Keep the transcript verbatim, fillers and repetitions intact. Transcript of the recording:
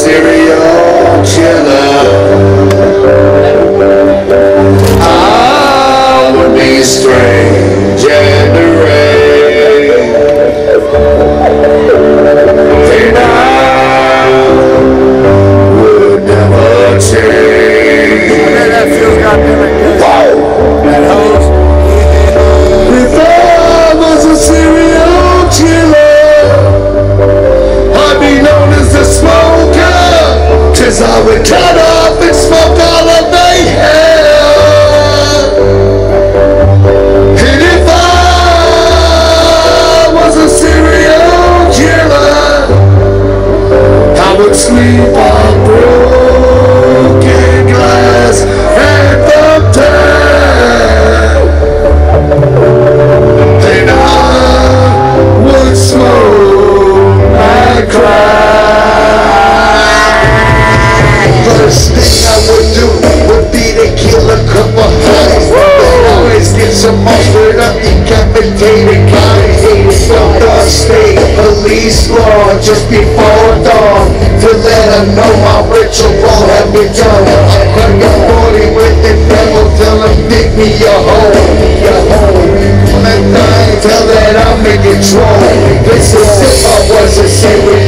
serial killer, I would be strange and deranged, and I would never change. Man, that feels goddamn good. Whoa! That hose. If I was a serial killer, I'd be known as the smoker, 'cause I would cut off and smoke all of my hair. And if I was a serial killer, I would sleep on broken glass and thumbtack, and I would smoke my crack. First thing I would do would be to kill a couple honeys, then always get some more straight up decapitated guys. From the state police law just before dawn, to let them know my ritual had begun. I cut your body with the devil, tell him dig me a hole, a hole. That thing, tell that I'm in control. This is if I was a serial